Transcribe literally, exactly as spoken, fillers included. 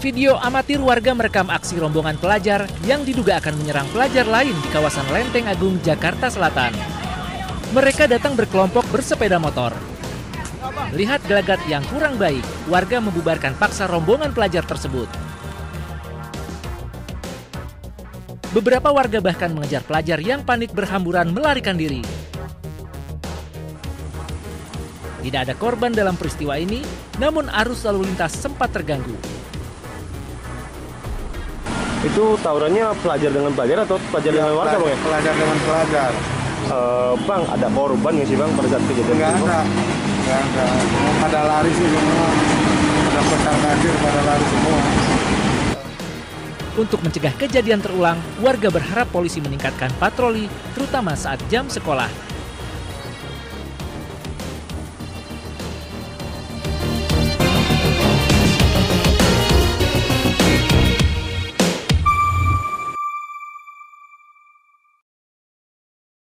Video amatir warga merekam aksi rombongan pelajar yang diduga akan menyerang pelajar lain di kawasan Lenteng Agung, Jakarta Selatan. Mereka datang berkelompok bersepeda motor. Melihat gelagat yang kurang baik, warga membubarkan paksa rombongan pelajar tersebut. Beberapa warga bahkan mengejar pelajar yang panik berhamburan melarikan diri. Tidak ada korban dalam peristiwa ini, namun arus lalu lintas sempat terganggu. Itu tawurannya pelajar dengan pelajar atau pelajar ya, dengan warga, Bang? Ya? Pelajar dengan pelajar. Uh, bang, ada korban nggak sih, Bang, pada saat kejadian Nggak itu? ada. Nggak ada. Pada lari sih semua. Ada petar banjir, pada lari semua. Untuk mencegah kejadian terulang, warga berharap polisi meningkatkan patroli, terutama saat jam sekolah.